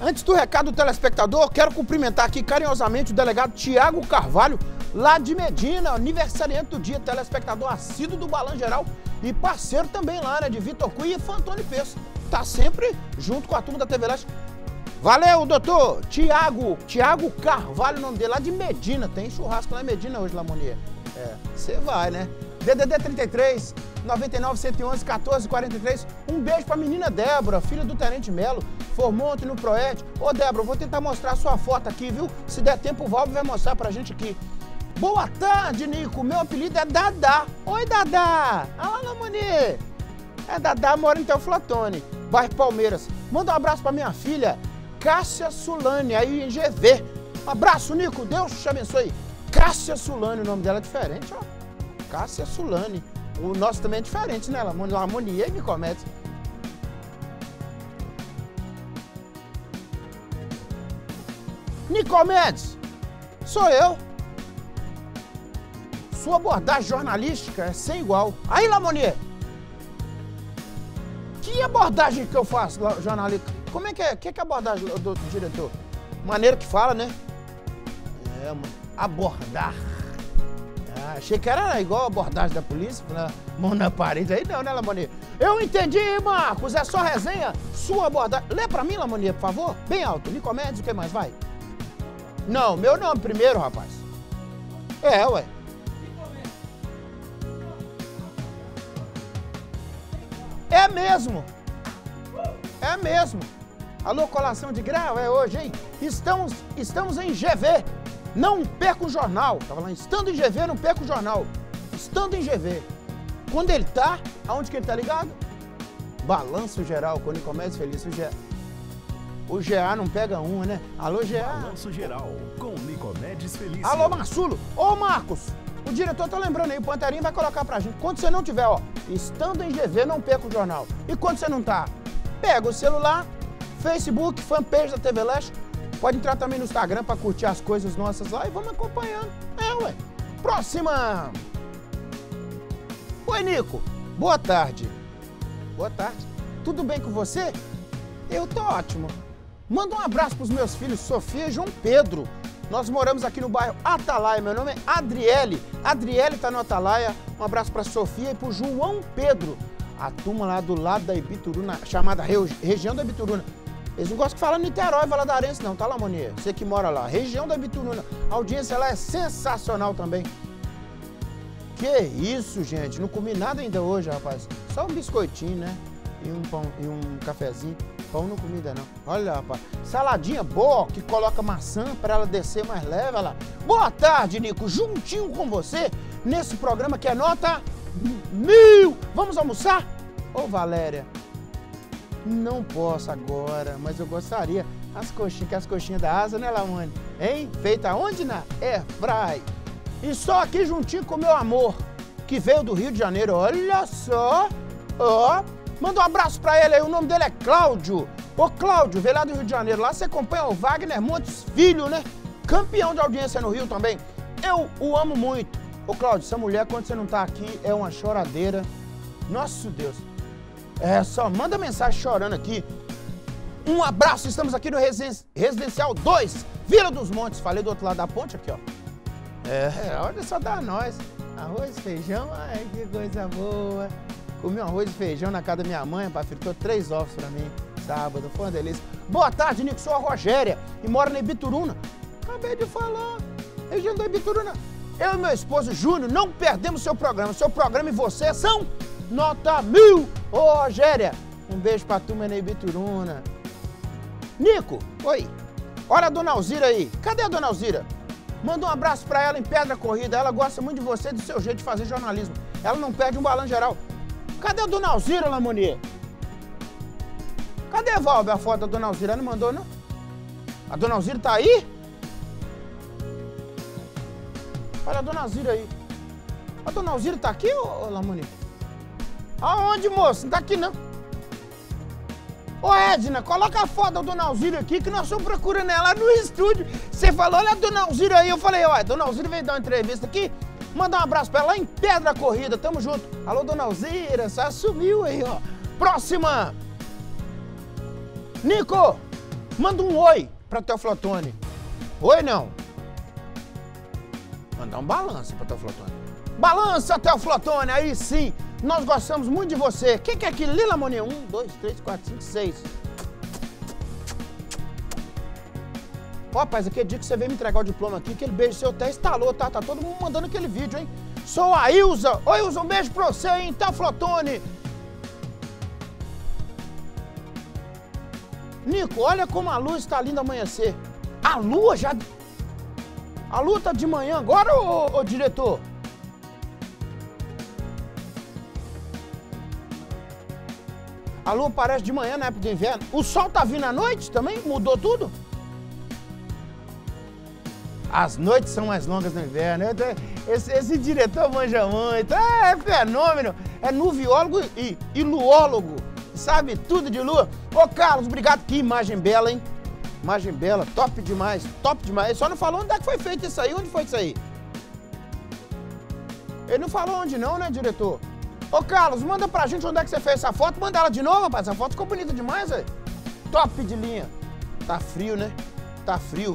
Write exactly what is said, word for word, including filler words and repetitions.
Antes do recado do telespectador, quero cumprimentar aqui carinhosamente o delegado Tiago Carvalho, lá de Medina, aniversariante do dia, telespectador assíduo do Balanço Geral e parceiro também lá, né, de Vitor Cunha e Fantoni Peço. Tá sempre junto com a turma da T V Leste. Valeu, doutor Tiago, Tiago Carvalho, o nome dele, lá de Medina. Tem churrasco lá em Medina hoje, Lamonier. É, você vai, né? D D D trinta e três, noventa e nove, cento e onze, quatorze, quarenta e três. Um beijo pra menina Débora, filha do Tenente Melo. Formou ontem no Proed. Ô, Débora, eu vou tentar mostrar a sua foto aqui, viu? Se der tempo, o Valve vai mostrar pra gente aqui. Boa tarde, Nico. Meu apelido é Dadá. Oi, Dadá. Ah lá, Lamonier. É Dadá, mora em Teoflotone, bairro Palmeiras. Manda um abraço pra minha filha, Cássia Sulane, aí em G V. Um abraço, Nico. Deus te abençoe. Cássia Sulane, o nome dela é diferente, ó. Cássia Sulane. O nosso também é diferente, né? Lamonier e Nicomedes. Nicomedes, sou eu. Sua abordagem jornalística é sem igual. Aí, Lamonier, que abordagem que eu faço, jornalista? Como é que é? Que, que é a abordagem do, do diretor? Maneira que fala, né? É, mano. Abordar. Ah, achei que era igual a abordagem da polícia, na mão na parede. Aí não, né, Lamonier? Eu entendi, Marcos. É só resenha. Sua abordagem. Lê pra mim, Lamonier, por favor. Bem alto. Nicomedes, o que mais? Vai. Não, meu nome primeiro, rapaz. É, ué. É mesmo. É mesmo. Alô, colação de grau, é hoje, hein? Estamos, estamos em G V. Não perca o jornal. Tava lá, estando em G V, não perca o jornal. Estando em G V. Quando ele tá, aonde que ele tá ligado? Balanço Geral, quando ele começa feliz, o G A. O G A não pega uma, né? Alô, G A. Balanço Geral, com Nicomedes Felício. Alô, Marçulo. Ô, Marcos, o diretor tá lembrando aí, o Panterinho vai colocar pra gente. Quando você não tiver, ó, estando em G V, não perca o jornal. E quando você não tá, pega o celular, Facebook, fanpage da T V Leste. Pode entrar também no Instagram pra curtir as coisas nossas lá e vamos acompanhando. É, ué. Próxima. Oi, Nico. Boa tarde. Boa tarde. Tudo bem com você? Eu tô ótimo. Manda um abraço pros meus filhos, Sofia e João Pedro. Nós moramos aqui no bairro Atalaia. Meu nome é Adriele. Adriele tá no Atalaia. Um abraço pra Sofia e pro João Pedro. A turma lá do lado da Ibituruna, chamada região da Ibituruna. Eles não gostam que fala Niterói, Valadarense não, tá, Lamonier? Você que mora lá. Região da Ibituruna. A audiência lá é sensacional também. Que isso, gente. Não comi nada ainda hoje, rapaz. Só um biscoitinho, né? E um pão, e um cafezinho. Pão não comi ainda não. Olha, rapaz. Saladinha boa, que coloca maçã para ela descer mais leve, olha lá. Boa tarde, Nico. Juntinho com você, nesse programa que é nota mil. Vamos almoçar? Ô, Valéria, não posso agora, mas eu gostaria. As coxinhas, que as coxinhas da asa, né, Lamone? Hein? Feita onde? Na Airfry. E só aqui juntinho com o meu amor, que veio do Rio de Janeiro. Olha só. Ó. Manda um abraço pra ele aí, o nome dele é Cláudio. Ô, Cláudio, veio lá do Rio de Janeiro. Lá você acompanha o Wagner Montes Filho, né? Campeão de audiência no Rio também. Eu o amo muito. Ô, Cláudio, essa mulher, quando você não tá aqui, é uma choradeira. Nosso Deus. É, só manda mensagem chorando aqui. Um abraço, estamos aqui no Residencial dois, Vila dos Montes. Falei do outro lado da ponte aqui, ó. É, olha só, dá nós. Arroz, feijão, ai, que coisa boa. Comi um arroz e feijão na casa da minha mãe, pai, fritou três ovos pra mim, sábado, foi uma delícia. Boa tarde, Nico, sou a Rogéria e moro na Ibituruna. Acabei de falar, região da Ibituruna. Eu e meu esposo Júnior não perdemos seu programa, seu programa e você são nota mil. Ô, Rogéria, um beijo pra turma na Ibituruna. Nico, oi, olha a dona Alzira aí, cadê a dona Alzira? Manda um abraço pra ela em Pedra Corrida, ela gosta muito de você e do seu jeito de fazer jornalismo. Ela não perde um balanço geral. Cadê a dona Alzira, Lamonier? Cadê, Valber, a foto da dona Alzira? Ela não mandou, não? A dona Alzira tá aí? Olha a dona Alzira aí. A dona Alzira tá aqui, ô, ô Lamonier? Aonde, moço? Não tá aqui, não. Ô, Edna, coloca a foto da dona Alzira aqui, que nós estamos procurando ela no estúdio. Você falou, olha a dona Alzira aí. Eu falei, ó, a dona Alzira veio dar uma entrevista aqui. Manda um abraço pra ela lá em Pedra Corrida, tamo junto. Alô, dona Alzira, só sumiu aí, ó. Próxima. Nico, Manda um oi pra Teoflotone. Oi, não. Mandar um balança pra Teoflotone. Balança, Teoflotone, aí sim. Nós gostamos muito de você. Quem que é aquele? Lila Moninha? Um, dois, três, quatro, cinco, seis. Ó, rapaz, aquele dia que você veio me entregar o diploma aqui, aquele beijo seu até instalou, tá? Tá todo mundo mandando aquele vídeo, hein? Sou a Ilza. Oi, Ilza, um beijo pra você, hein? Teoflotone. Nico, olha como a lua está linda amanhecer. A lua já... A lua tá de manhã agora, ô, ô diretor? A lua aparece de manhã na época do inverno. O sol tá vindo à noite também? Mudou tudo? As noites são mais longas no inverno. Esse, esse diretor manja muito. É fenômeno. É nuviólogo e, e luólogo. Sabe tudo de lua. Ô, Carlos, obrigado. Que imagem bela, hein? Imagem bela. Top demais. Top demais. Ele só não falou onde é que foi feito isso aí. Onde foi isso aí? Ele não falou onde não, né, diretor? Ô, Carlos, manda pra gente onde é que você fez essa foto. Manda ela de novo, rapaz. Essa foto ficou bonita demais, velho. Top de linha. Tá frio, né? Tá frio.